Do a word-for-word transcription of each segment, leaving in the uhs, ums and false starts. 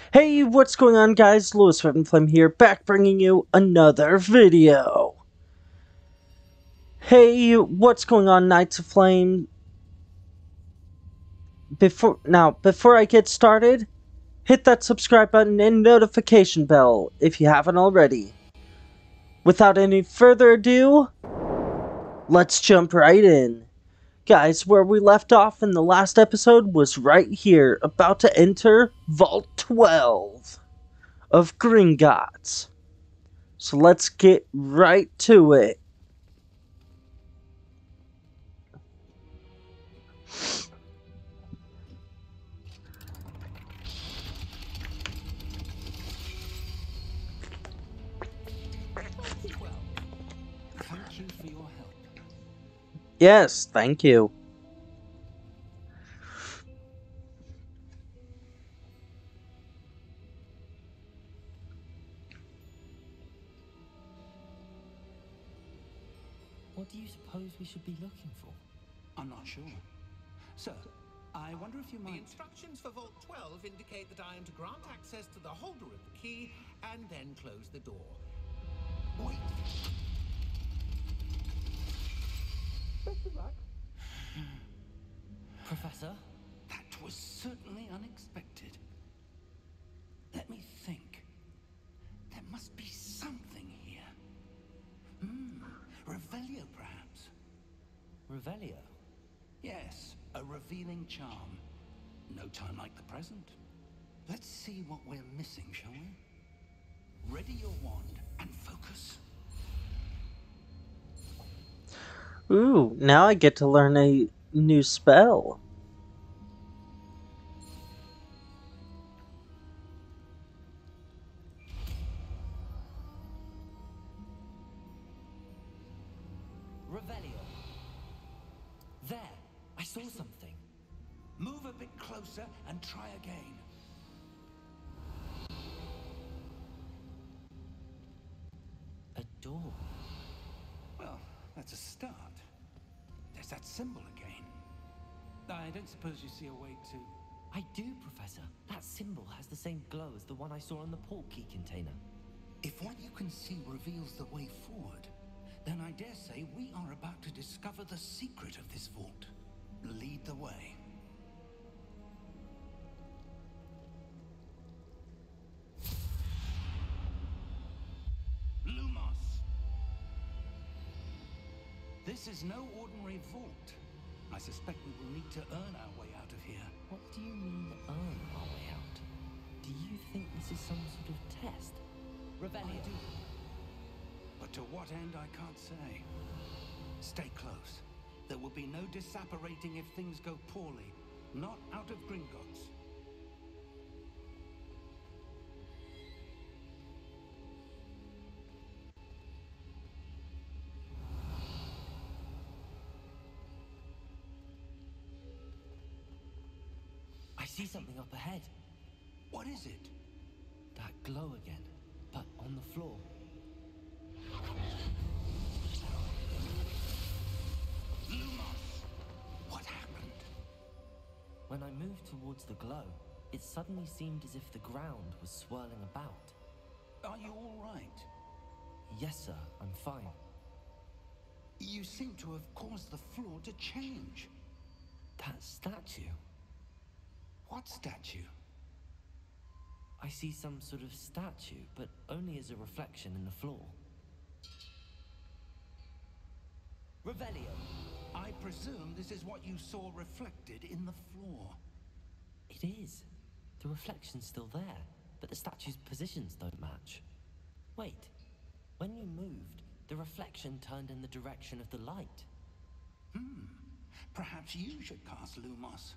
Hey, what's going on, guys? Lewis Flame here, back bringing you another video. Hey, what's going on, Knights of Flame? Before now, before I get started, hit that subscribe button and notification bell if you haven't already. Without any further ado, let's jump right in. Guys, where we left off in the last episode was right here, about to enter Vault twelve of Gringotts. So let's get right to it. Thank you for your help. Yes, thank you. What do you suppose we should be looking for? I'm not sure. Sir, I wonder if you The might... instructions for Vault twelve indicate that I am to grant access to the holder of the key and then close the door. Wait. Best of luck. Professor? That was certainly unexpected. Let me think. There must be something here. Hmm. Revelio, perhaps. Revelio? Yes, a revealing charm. No time like the present. Let's see what we're missing, shall we? Ready your wand and focus. Ooh, now I get to learn a new spell. Revelio. There! I saw something. Move a bit closer and try again. A door. Well, that's a start. There's that symbol again. I don't suppose you see a way to... I do, Professor. That symbol has the same glow as the one I saw on the port key container. If what you can see reveals the way forward, then I dare say we are about to discover the secret of this vault. Lead the way. Lumos! This is no ordinary vault. I suspect we will need to earn our way out of here. What do you mean, earn our way out? Do you think this is some sort of test? Revelio. I do. But to what end, I can't say. Stay close. There will be no disapparating if things go poorly. Not out of Gringotts. I see something up ahead. What is it? That glow again, but on the floor. Lumos! What happened? When I moved towards the glow, it suddenly seemed as if the ground was swirling about. Are you all right? Yes, sir, I'm fine. You seem to have caused the floor to change. That statue? What statue? I see some sort of statue, but only as a reflection in the floor. Revelio! I presume this is what you saw reflected in the floor. It is. The reflection's still there, but the statue's positions don't match. Wait, when you moved, the reflection turned in the direction of the light. Hmm. Perhaps you should cast Lumos.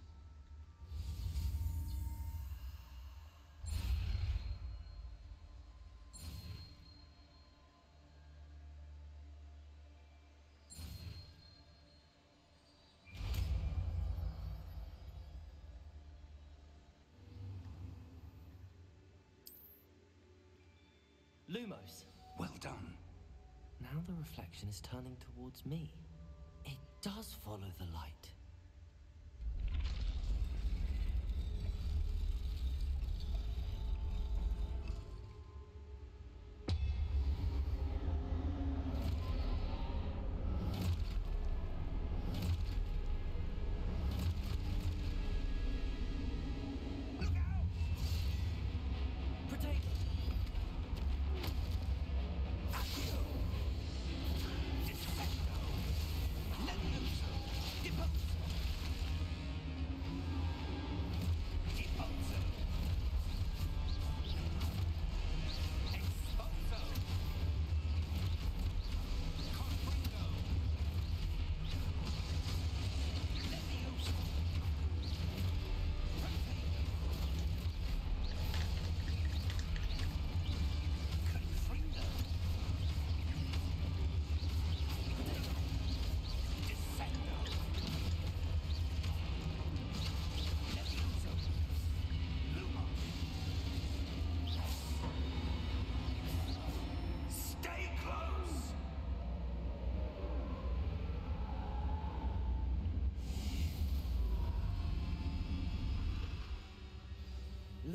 Lumos! Well done. Now the reflection is turning towards me. It does follow the light.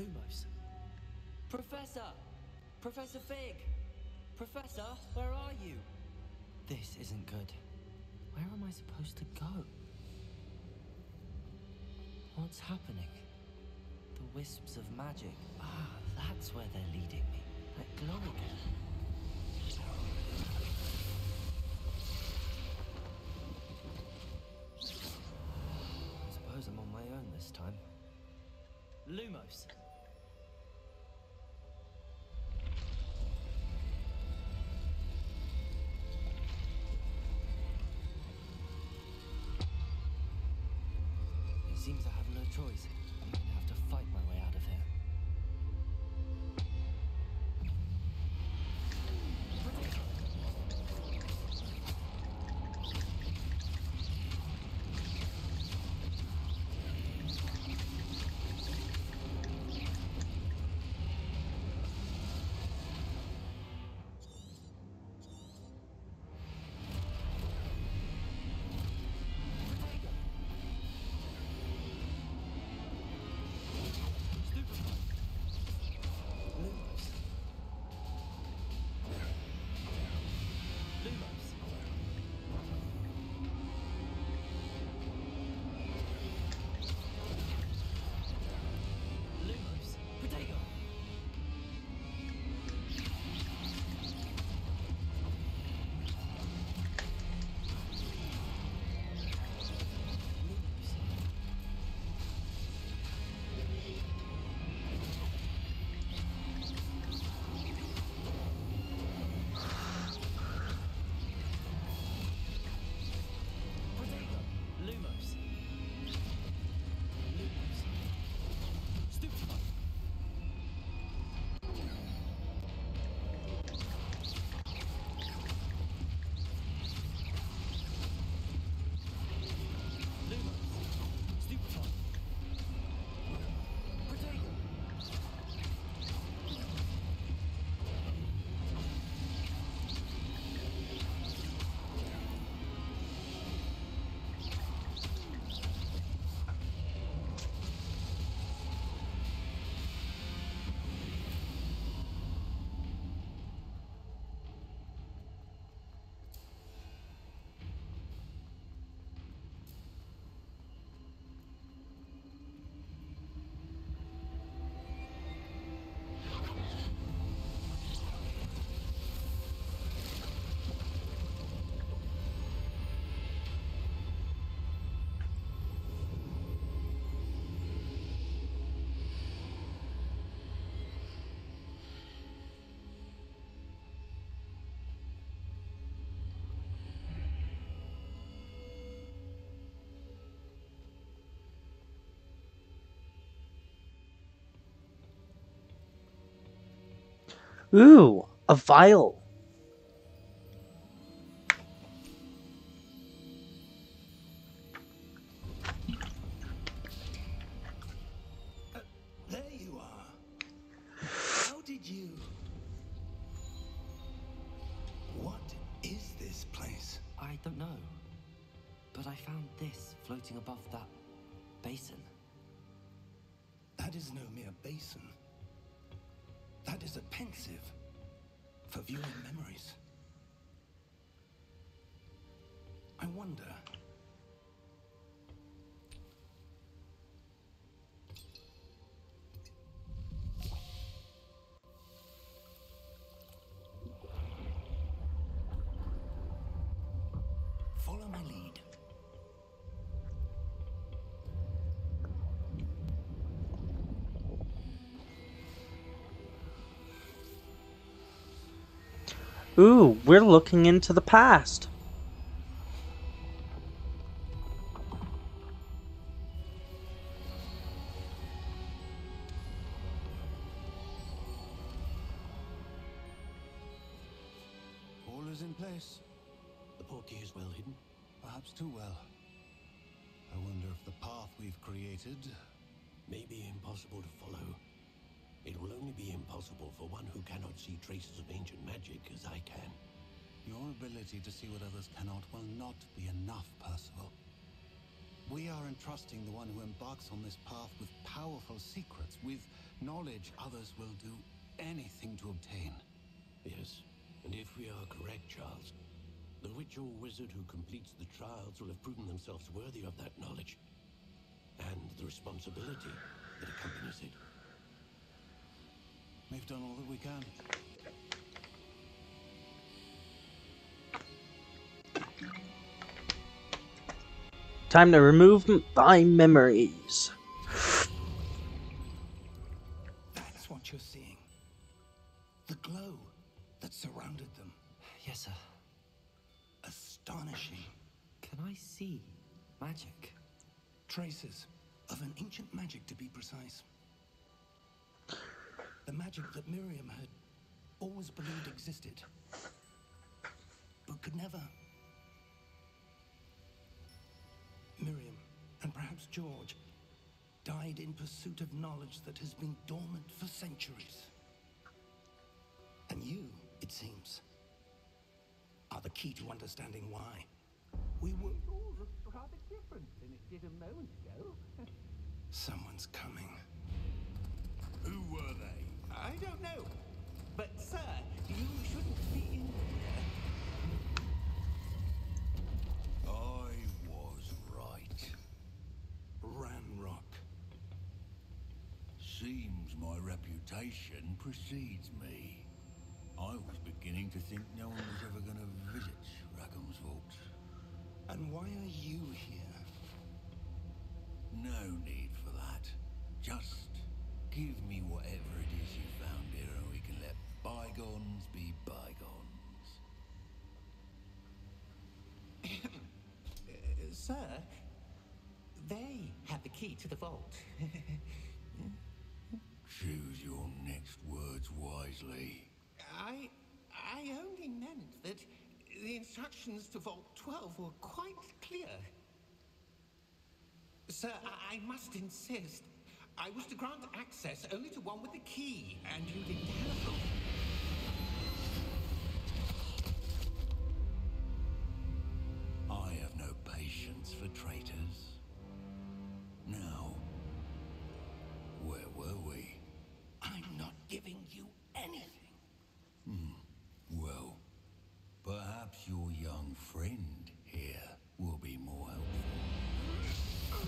Lumos. Professor! Professor Fig! Professor, where are you? This isn't good. Where am I supposed to go? What's happening? The wisps of magic. Ah, that's where they're leading me. That glow again. I suppose I'm on my own this time. Lumos. It seems I have no choice. I'm going to have to fight my way out of here. Ooh, a vial. Uh, there you are. How did you... What is this place? I don't know. But I found this floating above that basin. That is no mere basin. That is a pensive for viewing memories. I wonder... Follow my lead. Ooh, we're looking into the past. All is in place. The portkey is well hidden. Perhaps too well. I wonder if the path we've created... May be impossible to follow. It will only be impossible for one who cannot see traces of ancient magic as I can. Your ability to see what others cannot will not be enough, Percival. We are entrusting the one who embarks on this path with powerful secrets, with knowledge others will do anything to obtain. Yes, and if we are correct, Charles, the witch or wizard who completes the trials will have proven themselves worthy of that knowledge, and the responsibility that accompanies it. We've done all that we can. Time to remove m- my memories. That's what you're seeing. The glow that surrounded them. Yes, sir. Astonishing. Can I see magic? Traces of an ancient magic, to be precise. The magic that Miriam had always believed existed, but could never. Miriam, and perhaps George, died in pursuit of knowledge that has been dormant for centuries. And you, it seems, are the key to understanding why. We were all rather different than it did a moment ago. Someone's coming. Who were they? I don't know. But, sir, you shouldn't be in here. I was right. Ranrock. Seems my reputation precedes me. I was beginning to think no one was ever going to visit Rackham's vault. And why are you here? No need for that. Just give me whatever it is you found here and we can let bygones be bygones. Uh, sir, they have the key to the vault. Choose your next words wisely. I... I only meant that the instructions to Vault twelve were quite clear. Sir, I, I must insist. I was to grant access only to one with the key, and you didn't have them. I have no patience for traitors. Now, where were we? I'm not giving you anything. Well, perhaps your young friend here will be more helpful.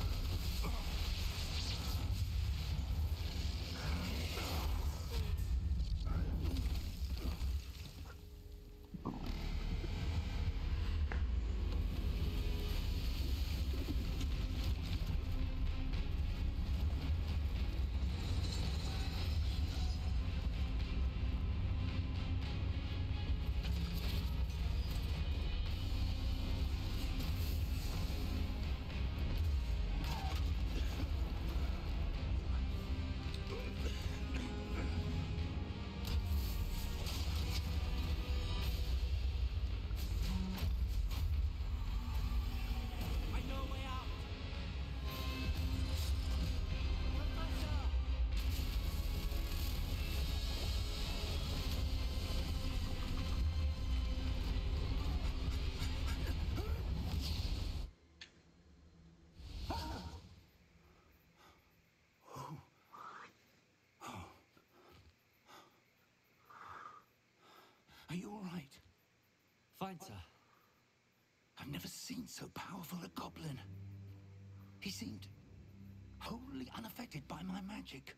Are you all right? Fine, sir. I've never seen so powerful a goblin. He seemed wholly unaffected by my magic.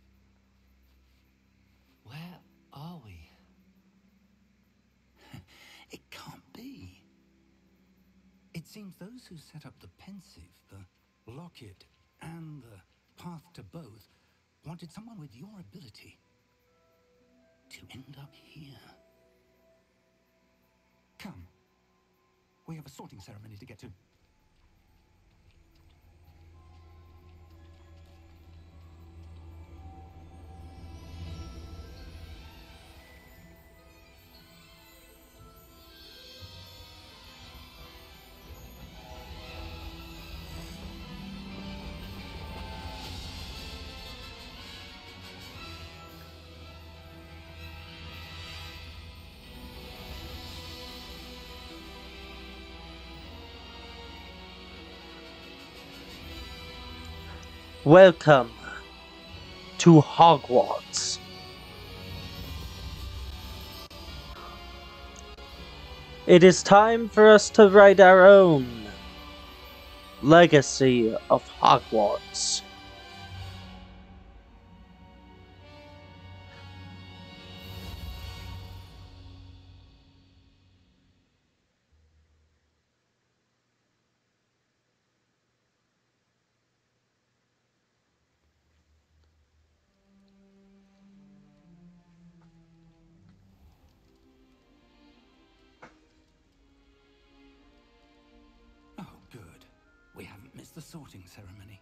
Where are we? It can't be. It seems those who set up the Pensive, the Locket, and the Path to Both wanted someone with your ability to end up here. Come. We have a sorting ceremony to get to. Welcome to Hogwarts. It is time for us to write our own legacy of Hogwarts. Oh, good. We haven't missed the sorting ceremony.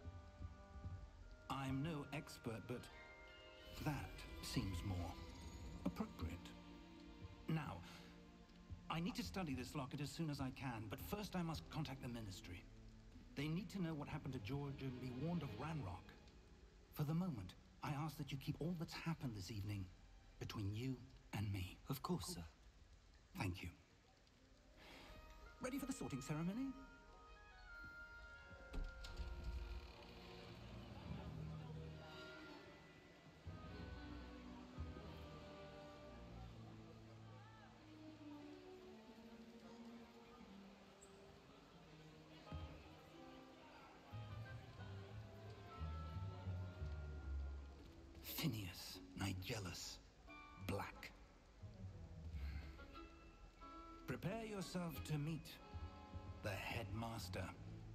I'm no expert, but that seems more appropriate. Now, I need to study this locket as soon as I can, but first I must contact the Ministry. They need to know what happened to George and be warned of Ranrock. For the moment, I ask that you keep all that's happened this evening between you and me. Of course, sir. Thank you. Ready for the sorting ceremony? Phineas Nigellus Black. Prepare yourself to meet the headmaster.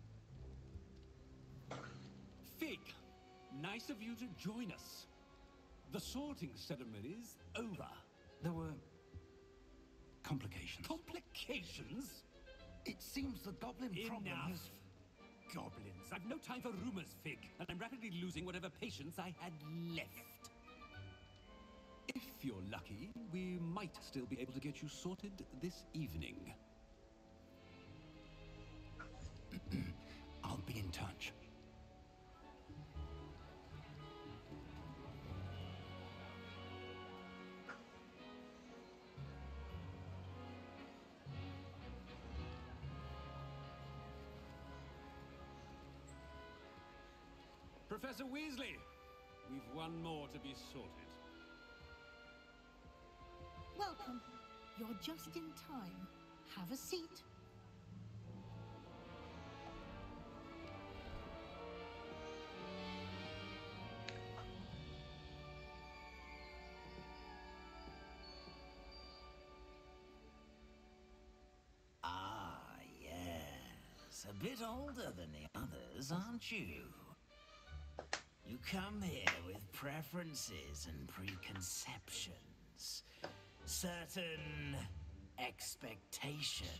Fig, nice of you to join us. The sorting ceremony's over. There were complications. Complications? It seems the goblin problem Enough. has... Goblins. I've no time for rumors, Fig, and I'm rapidly losing whatever patience I had left. If you're lucky, we might still be able to get you sorted this evening. I'll be in touch. Professor Weasley, we've one more to be sorted. Welcome. You're just in time. Have a seat. Ah, yes. A bit older than the others, aren't you? You come here with preferences and preconceptions. Certain expectations.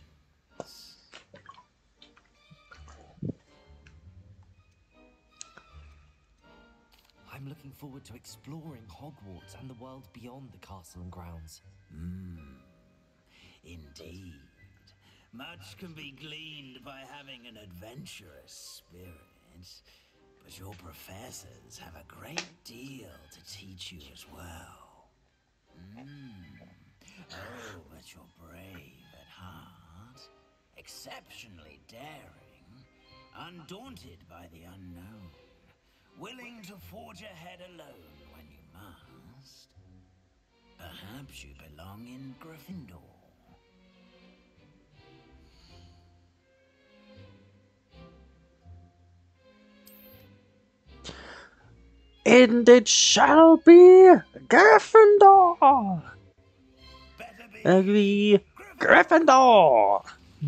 I'm looking forward to exploring Hogwarts and the world beyond the castle and grounds. Hmm. Indeed. Much can be gleaned by having an adventurous spirit. But your professors have a great deal to teach you as well. Mm. Oh, but you're brave at heart, exceptionally daring, undaunted by the unknown, willing to forge ahead alone when you must. Perhaps you belong in Gryffindor. And it shall be Gryffindor! Better be It'll be Gryffindor!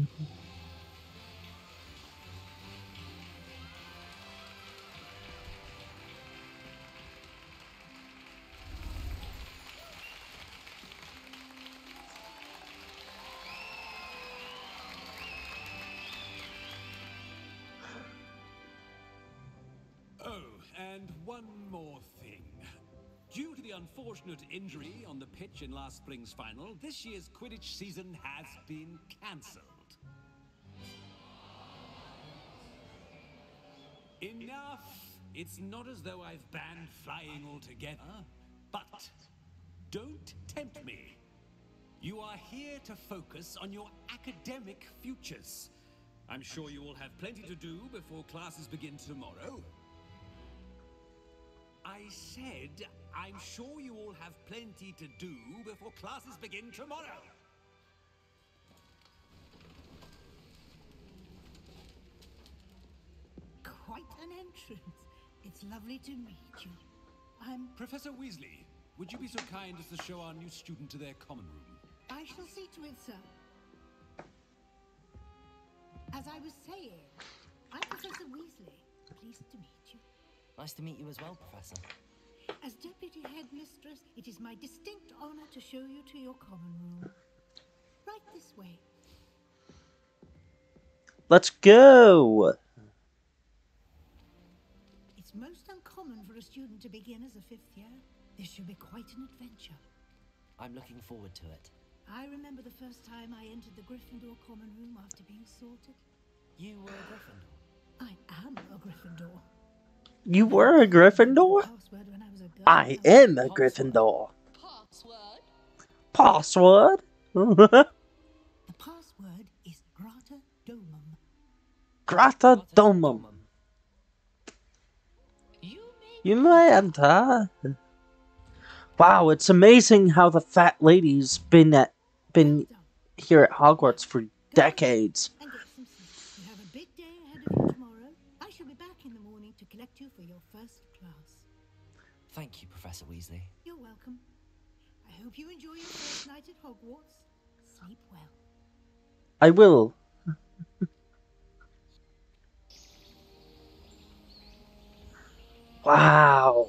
Oh, and one more thing. Due to the unfortunate injury on the pitch in last spring's final, this year's Quidditch season has been cancelled. Enough! It's not as though I've banned flying altogether, but don't tempt me. You are here to focus on your academic futures. I'm sure you will have plenty to do before classes begin tomorrow. I said, I'm sure you all have plenty to do before classes begin tomorrow. Quite an entrance. It's lovely to meet you. I'm... Professor Weasley, would you be so kind as to show our new student to their common room? I shall see to it, sir. As I was saying, I'm Professor Weasley. Pleased to meet you. Nice to meet you as well, Professor. As Deputy Headmistress, it is my distinct honor to show you to your common room. Right this way. Let's go! It's most uncommon for a student to begin as a fifth year. This should be quite an adventure. I'm looking forward to it. I remember the first time I entered the Gryffindor common room after being sorted. You were a Gryffindor? I am a Gryffindor. You were a Gryffindor? Password when I was a girl. I am a Gryffindor. Password? Password? The password is Grata Domum. Grata Domum. You may enter. Wow, it's amazing how the fat lady's been at been here at Hogwarts for decades. And get some sleep. You have a big day ahead of you tomorrow. I shall be back in the morning to collect you for your first class. Thank you, Professor Weasley. You're welcome. I hope you enjoy your first night at Hogwarts. Sleep well. I will. Wow.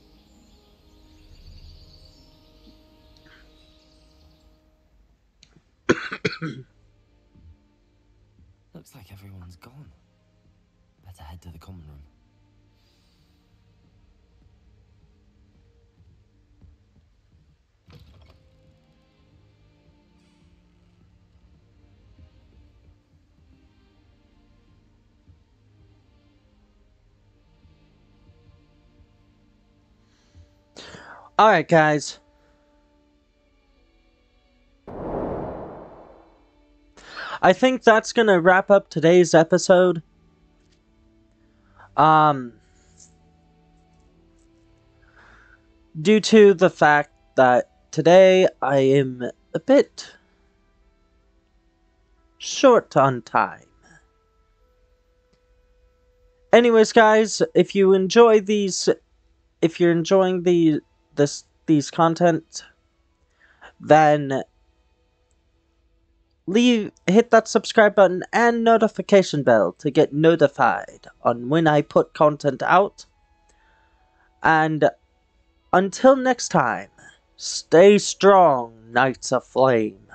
Looks like everyone's gone. Better head to the common room. Alright, guys. I think that's gonna wrap up today's episode. Um, due to the fact that today I am a bit short on time. Anyways, guys, if you enjoy these, if you're enjoying the this these content, then leave hit that subscribe button and notification bell to get notified on when I put content out. And until next time, stay strong, Knights of Flame.